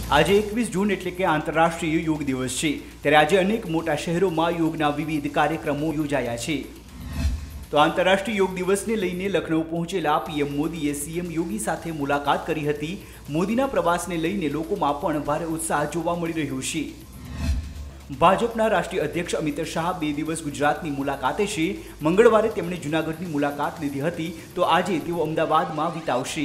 આજે 21 જૂન એટલે કે આંતરરાષ્ટ્રીય યોગ દિવસ છે। ત્યારે આજે અનેક મોટા શહેરોમાં યોગના વિવિધ કાર્યક્રમો યોજાયા છે। તો આંતરરાષ્ટ્રીય યોગ દિવસને લઈને લખનઉ પહોંચેલા પીએમ મોદીએ સીએમ યોગી સાથે મુલાકાત કરી હતી। મોદીના પ્રવાસને લઈને લોકોમાં પણ ભારે ઉત્સાહ જોવા મળી રહ્યો છે। ભાજપના રાષ્ટ્રીય અધ્યક્ષ અમિત શાહ 2 દિવસ ગુજરાતની મુલાકાતે છે। મંગળવારે તેમણે જૂનાગઢની મુલાકાત લીધી હતી, તો આજે તેઓ અમદાવાદમાં વિતાવશે।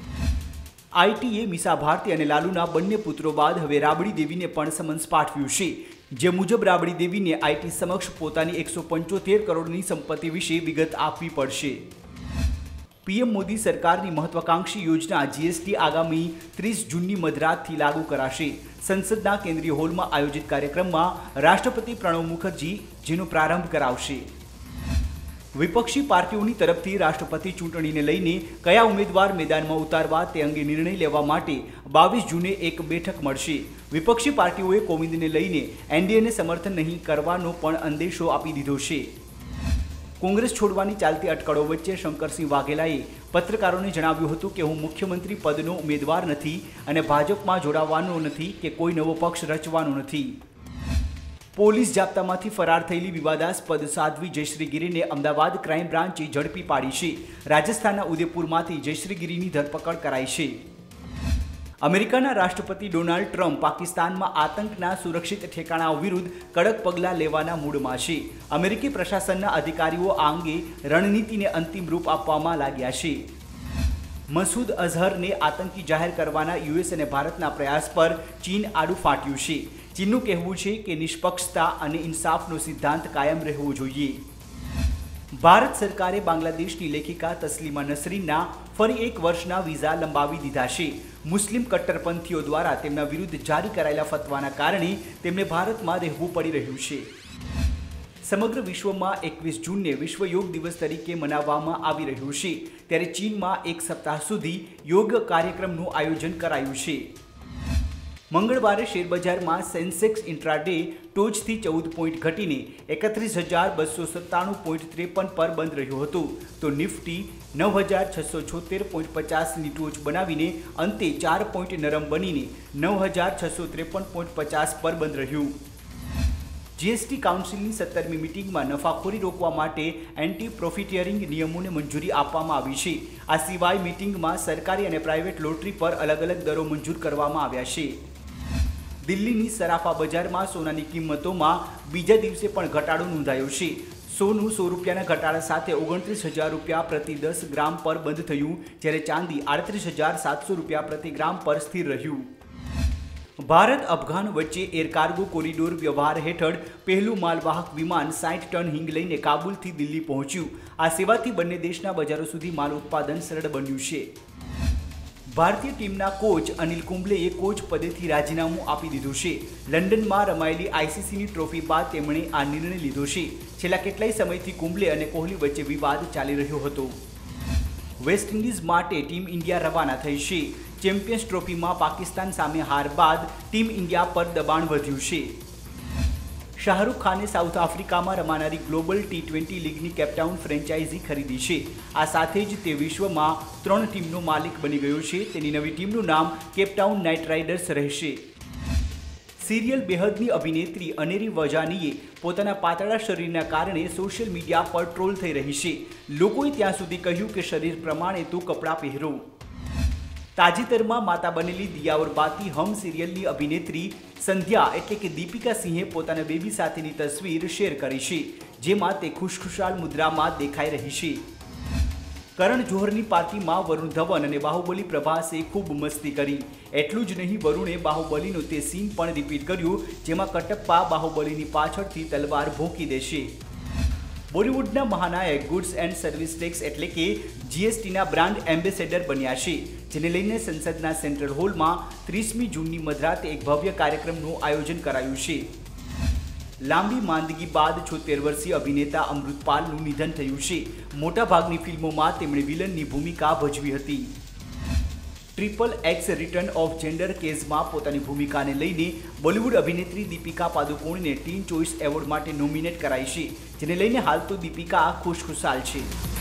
આઈટીએ મીસા ભારતી અને લાલુના બંને પુત્રો બાદ હવે રાબડી દેવીને પણ સમન્સ પાઠવ્યું છે, જે મુજબ રાબડી દેવીને આઈટી સમક્ષ પોતાની 175 કરોડની સંપત્તિ વિશે વિગત આપવી પડશે। પીએમ મોદી સરકારની મહત્વાકાંક્ષી યોજના જીએસટી આગામી 30 જૂનની મધરાતથી લાગુ કરાશે। સંસદના કેન્દ્રીય હોલમાં આયોજિત કાર્યક્રમમાં રાષ્ટ્રપતિ પ્રણવ મુખર્જી જેનો પ્રારંભ કરાવશે। વિપક્ષી પાર્ટીઓની તરફથી રાષ્ટ્રપતિ ચૂંટણીને લઈને કયા ઉમેદવાર મેદાનમાં ઉતારવા તે અંગે નિર્ણય લેવા માટે 22 જૂને એક બેઠક મળશે। વિપક્ષી પાર્ટીઓએ કોવિંદને લઈને એનડીએને સમર્થન નહીં કરવાનો પણ અંદેશો આપી દીધો છે। કોંગ્રેસ છોડવાની ચાલતી અટકળો વચ્ચે શંકરસિંહ વાઘેલાએ પત્રકારોને જણાવ્યું હતું કે હું મુખ્યમંત્રી પદનો ઉમેદવાર નથી અને ભાજપમાં જોડાવાનો નથી કે કોઈ નવો પક્ષ રચવાનો નથી। પોલીસ જાપ્તામાંથી ફરાર થયેલી વિવાદાસ્પદ સાધ્વી જયશ્રી ગિરીને અમદાવાદ ક્રાઇમ બ્રાન્ચે ઝડપી પાડી છે। રાજસ્થાનના ઉદયપુરમાંથી જયશ્રી ગિરીની ધરપકડ કરાઈ છે। અમેરિકાના રાષ્ટ્રપતિ ડોનાલ્ડ ટ્રમ્પ પાકિસ્તાનમાં આતંકના સુરક્ષિત ઠેકાણાઓ વિરુદ્ધ કડક પગલાં લેવાના મૂડમાં છે। અમેરિકી પ્રશાસનના અધિકારીઓ આ અંગે રણનીતિને અંતિમ રૂપ આપવામાં લાગ્યા છે। મસૂદ અઝહરને આતંકી જાહેર કરવાના યુએસ અને ભારતના પ્રયાસ પર ચીન આડું ફાટ્યું છે। ચીનનું કહેવું છે કે નિષ્પક્ષતા અને ઇન્સાફનો સિદ્ધાંત કાયમ રહેવો જોઈએ। ભારત સરકારે બાંગ્લાદેશની લેખિકા તસ્લીમા નસરીનના ફરી 1 વર્ષના વિઝા લંબાવી દીધા છે। મુસ્લિમ કટ્ટરપંથીઓ દ્વારા તેમના વિરુદ્ધ જારી કરાયેલા ફતવાના કારણે તેમને ભારતમાં રહેવું પડી રહ્યું છે। સમગ્ર વિશ્વમાં 21 જૂનને વિશ્વ યોગ દિવસ તરીકે મનાવવામાં આવી રહ્યું છે, ત્યારે ચીનમાં 1 સપ્તાહ સુધી યોગ કાર્યક્રમનું આયોજન કરાયું છે। મંગળવારે શેરબજારમાં સેન્સેક્સ ઇન્ટ્રાડે ટોચથી 14 પોઈન્ટ ઘટીને 31,297.53 પર બંધ રહ્યો હતો, તો નિફ્ટી 9,676.50ની ટોચ બનાવીને અંતે 4 પોઈન્ટ નરમ બનીને 9,653.50 પર બંધ રહ્યું। જીએસટી કાઉન્સિલની 17મી મિટિંગમાં નફાખોરી રોકવા માટે એન્ટી પ્રોફિટિયરિંગ નિયમોને મંજૂરી આપવામાં આવી છે। આ સિવાય મિટિંગમાં સરકારી અને પ્રાઇવેટ લોટરી પર અલગ અલગ દરો મંજૂર કરવામાં આવ્યા છે। દિલ્હીની સરાફા બજારમાં સોનાની કિંમતોમાં બીજા દિવસે પણ ઘટાડો નોંધાયો છે। સોનું 100 રૂપિયાના ઘટાડા સાથે 29,000 રૂપિયા પ્રતિ 10 ગ્રામ પર બંધ થયું, જ્યારે ચાંદી 38,700 રૂપિયા પ્રતિ ગ્રામ પર સ્થિર રહ્યું। ભારત અફઘાન વચ્ચે એર કાર્ગો કોરિડોર વ્યવહાર હેઠળ પહેલું માલવાહક વિમાન 60 ટન હિંગ લઈને કાબુલથી દિલ્હી પહોંચ્યું। આ સેવાથી બંને દેશના બજારો સુધી માલ ઉત્પાદન સરળ બન્યું છે। ભારતીય ટીમના કોચ અનિલ કુંબલેએ કોચ પદેથી રાજીનામું આપી દીધું છે। લંડનમાં રમાયેલી આઈસીસીની ટ્રોફી બાદ તેમણે આ નિર્ણય લીધો છે। છેલ્લા કેટલાય સમયથી કુંબલે અને કોહલી વચ્ચે વિવાદ ચાલી રહ્યો હતો। વેસ્ટ ઇન્ડિઝ માટે ટીમ ઇન્ડિયા રવાના થઈ છે। ચેમ્પિયન્સ ટ્રોફીમાં પાકિસ્તાન સામે હાર બાદ ટીમ ઇન્ડિયા પર દબાણ વધ્યું છે। શાહરૂખ ખાને સાઉથ આફ્રિકામાં રમાનારી ગ્લોબલ T20 લીગની કેપટાઉન ફ્રેન્ચાઇઝી ખરીદી છે। આ સાથે જ તે વિશ્વમાં 3 ટીમનો માલિક બની ગયો છે। તેની નવી ટીમનું નામ કેપટાઉન નાઇટ રાઇડર્સ રહેશે। સિરિયલ બેહદની અભિનેત્રી અનેરી વજાનીએ પોતાના પાતળા શરીરના કારણે સોશિયલ મીડિયા પર ટ્રોલ થઈ રહી છે। લોકોએ ત્યાં સુધી કહ્યું કે શરીર પ્રમાણે તો કપડાં પહેરો। તાજેતરમાં માતા બનેલી દિયા ઓર બાતી હમ સિરિયલની અભિનેત્રી સંધ્યા એટલે કે દીપિકા સિંહે પોતાના બેબી સાથેની તસવીર શેર કરી છે, જેમાં તે ખુશખુશાલ મુદ્રામાં દેખાઈ રહી છે। કરણ જોહરની પાર્ટીમાં વરુણ ધવન અને બાહુબલી પ્રભાસે ખૂબ મસ્તી કરી। એટલું જ નહીં, વરુણે બાહુબલીનો તે સીન પણ રિપીટ કર્યો, જેમાં કટપ્પા બાહુબલીની પાછળથી તલવાર ભોંકી દેશે। બોલિવૂડના મહાનાયક ગુડ્સ એન્ડ સર્વિસ ટેક્સ એટલે કે જીએસટીના બ્રાન્ડ એમ્બેસેડર બન્યા છે, જેને લઈને સંસદના સેન્ટ્રલ હોલમાં 30મી જૂનની મધરાતે એક ભવ્ય કાર્યક્રમનું આયોજન કરાયું છે। લાંબી માંદગી બાદ 76 વર્ષીય અભિનેતા અમૃતપાલનું નિધન થયું છે। મોટાભાગની ફિલ્મોમાં તેમણે વિલનની ભૂમિકા ભજવી હતી। XXX રિટર્ન ઓફ જેન્ડર કેસમાં પોતાની ભૂમિકાને લઈને બોલિવૂડ અભિનેત્રી દીપિકા પાદુકોણને ટીન ચોઇસ એવોર્ડ માટે નોમિનેટ કરાઈ છે, જેને લઈને હાલ તો દીપિકા ખુશખુશાલ છે।